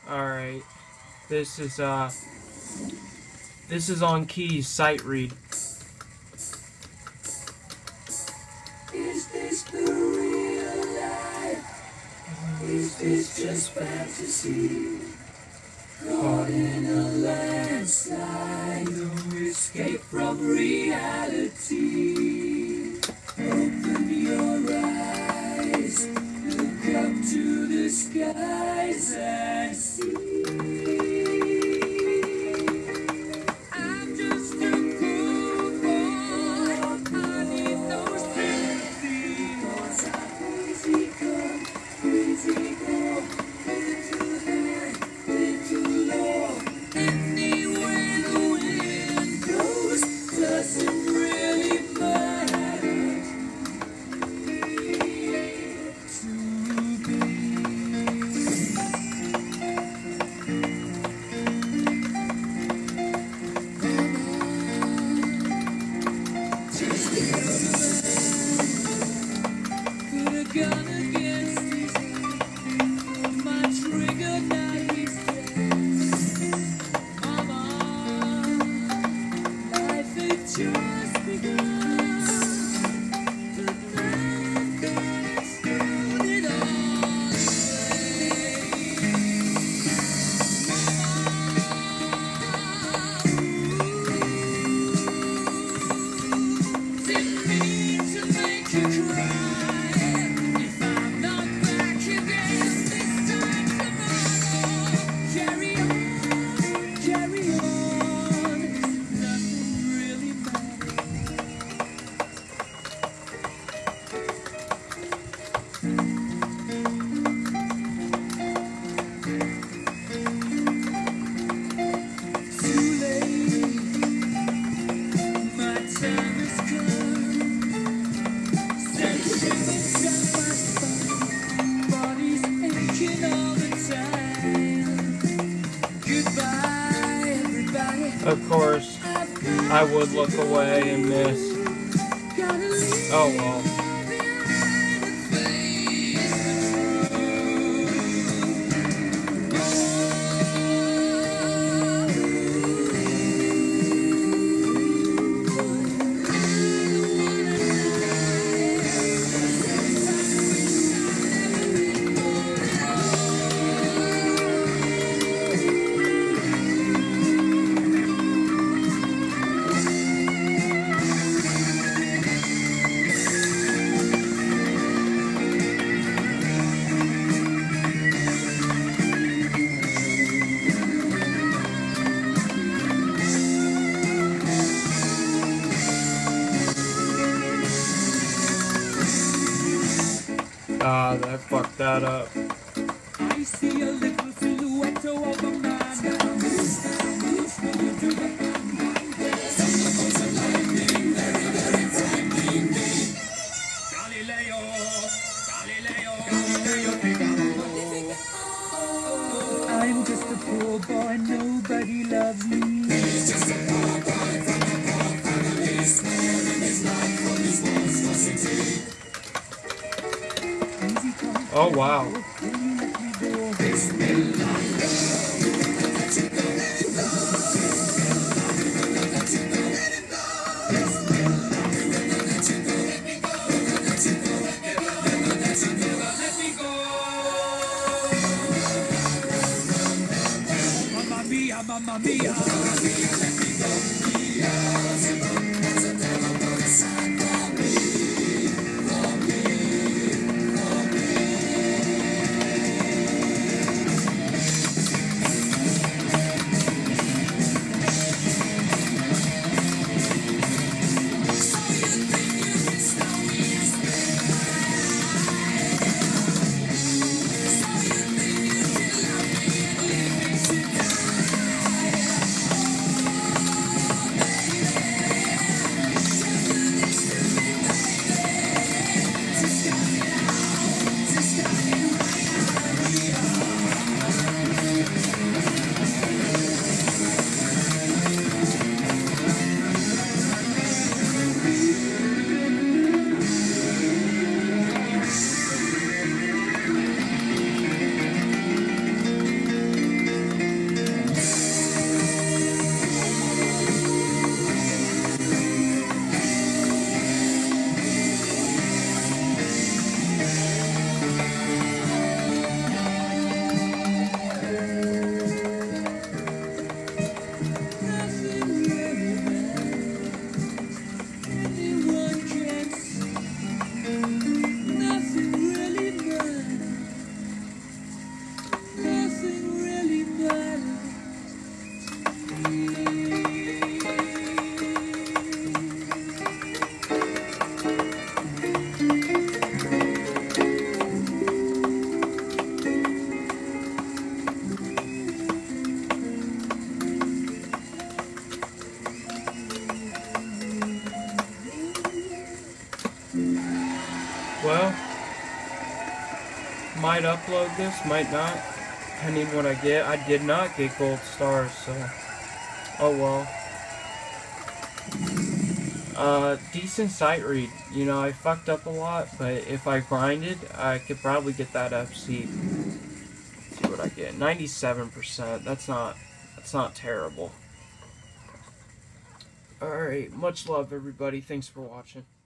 Alright. This is on keys, sight read. Is this the real life? Is this just fantasy? Caught in a landslide, no escape from reality. Open your eyes, look up to the skies and see. I'm just a poor boy, I need no sympathy. 'Cause I'm crazy come, crazy go, little high, little low. Anywhere the wind goes doesn't really matter to me. Put a gun against his head, my trigger now he's dead. Mama, life had just begun, but now I'm gonna start it all again. Didn't mean to make you cry. If I'm not back again this time tomorrow, carry on, nothing really matters. Too late, my time has come. Sentiment down my spine, body's aching all the time. Goodbye, everybody. Of course, I've got I would look away and miss. gotta leave Oh well. behind and face the Ah, I fucked that up. I see a little silhouette of a man. Galileo, I'm just a poor boy, nobody loves me. He's just a poor boy from a poor family, sparing his life from his monstrosity. Easy come. Oh wow. Can you let me go? Bismillah. Let you go. Mamma mia, mamma mia. Let me go. It's a terrible sign for me. well, might upload this, might not, depending what I get. I did not get gold stars, so oh well. Decent sight read. You know, I fucked up a lot, but if I grinded, I could probably get that FC. Let's see what I get. 97%. That's not terrible. Alright, much love everybody. Thanks for watching.